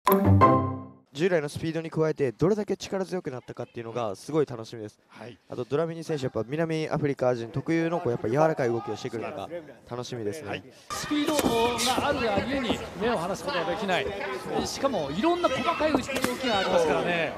従来のスピードに加えてどれだけ力強くなったかっていうのがすごい楽しみです。あとドラミニ選手、やっぱ南アフリカ人特有のやっぱ柔らかい動きをしてくるのが楽しみですね。 スピードがあるがゆえに目を離すことができない、しかもいろんな細かい動きがありますからね。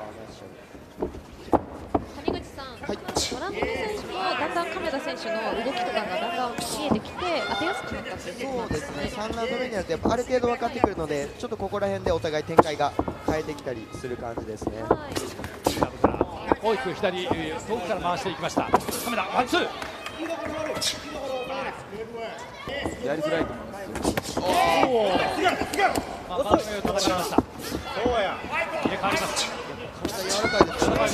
谷口さん、ドラミニ選手もだんだん亀田選手の動きとかがだんだん見えてきて当てやすくなったっていうそうですね、3ラウンド目になるとやっぱある程度分かってくるので、ちょっとここら辺でお互い展開が変えてきたりする感じですね。 大きく左遠くから回していきました。亀田ワンツーやりづらいと思います。 バウンドを叩かれました。入れ替わります。 柔らかいですね。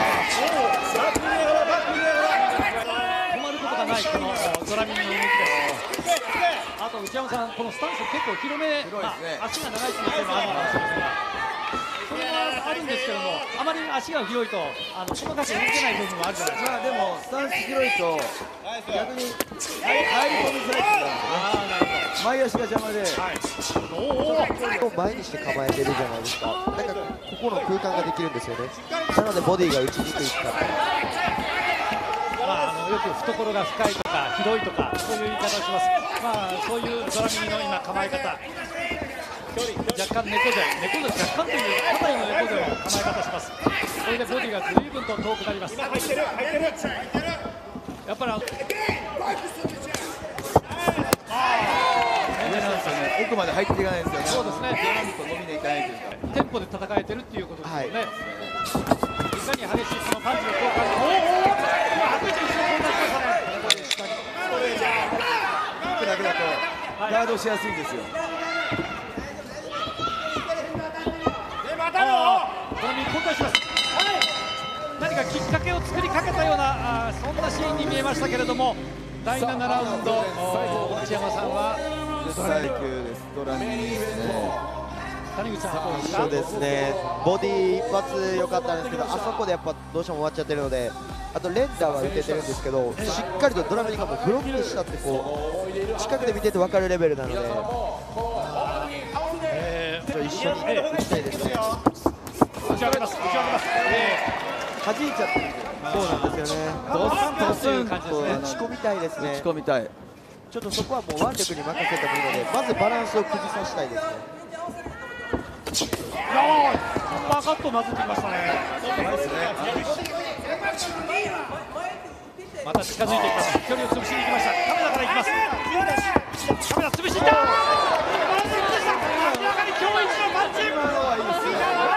止まることがないこのドラミニの動きです。あと内山さん、このスタンス結構広め、足が長いという点もあるかもしれませんが、それはあるんですけども、あまり足が広いと細かく動けない部分もあるじゃないですか。 でもスタンス広いと逆に入り込みづらいってことなんですよね。前足が邪魔で、 前にして構えてるじゃないですか。なんかここの空間ができるんですよね。なのでボディが打ちにくいかった。 よく懐が深いとか広いとかそういう言い方をします。そういうドラミニの今構え方、若干猫背若干という肩への猫背の構え方します。これでボディが随分と遠くなります。やっぱり奥まで入っていかないんですよね。 そうですね。 伸びていかないというか。 テンポで戦えてるっていうことですよね。いかに激しいそのパンチの効果で、 だけだとガードしやすいんですよ。 ドラミニ交代します。何かきっかけを作りかけたようなそんなシーンに見えましたけれども、第7ラウンド内山さんは 10歳級です。ドラミニですね。 谷口さんはどうですか。 そうですね、ボディ一発良かったんですけど、あそこでやっぱどうしても終わっちゃってるので、あと連打は打ててるんですけど、しっかりとドラミニがもうブロックしたってこう近くで見てて分かるレベルなので、一緒に打ちたいですね。 打ち上げます。 弾いちゃってる。そうなんですよね。 ドスンという感じですね。 打ち込みたいですね。 打ち込みたい。 ちょっとそこはもう腕力に任せてもいいので、まずバランスを崩させたいですね。 パーカットまずってきましたね。また近づいていきます。距離を潰しに行きました。カメラから行きます。カメラ潰しに行った。明らかに今日一のパンチ。 今のはいいですよ。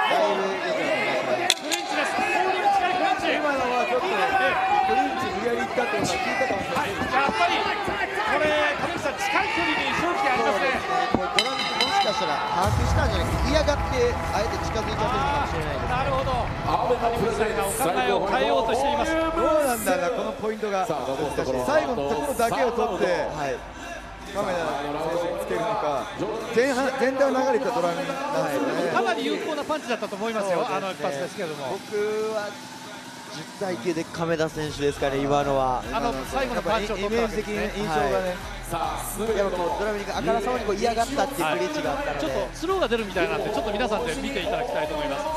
クリンチです。氷に近いクリンチ。 今のはちょっとクリンチ無理やりいったってことは聞いたかもしれない。 やっぱりこれ谷口さん、近い距離に勝機がありますね。 ドラミニもしかしたら把握したんじゃなくて、嫌がってあえて近づいちゃってるのかもしれないです。 なるほど。谷口さんがお考えを変えようとしています。 どうなんだろう、このポイントが最後のところだけを取って、カメラ選手につけるのか、全体を流れたドラミニなんですよね。 かなり有効なパンチだったと思いますよ、あの一発ですけれども。 僕は10対9で亀田選手ですかね、今のは。 最後のパンチを取ったわけですね。 印象がね、 やっぱこうドラミニがあからさまにこう嫌がったっていうクリンチがあったので、 ちょっとスローが出るみたいなんで、ちょっと皆さんで見ていただきたいと思います。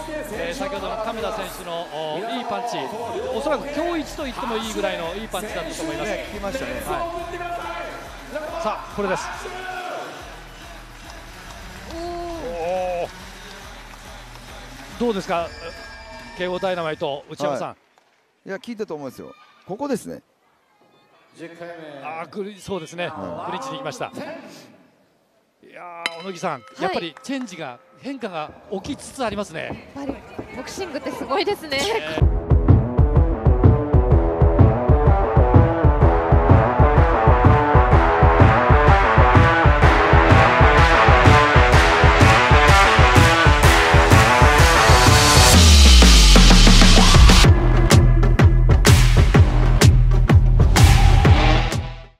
先ほどの亀田選手のいいパンチ、おそらく今日一と言ってもいいぐらいのいいパンチだったと思います。 聞きましたね。 さあこれです。どうですか、慶応ダイナマイト内山さん。 いや、聞いたと思うんですよ。ここですね。 そうですね、クリンチに行きました。いや小野木さん、やっぱりチェンジが変化が起きつつありますね。 やっぱりボクシングってすごいですね。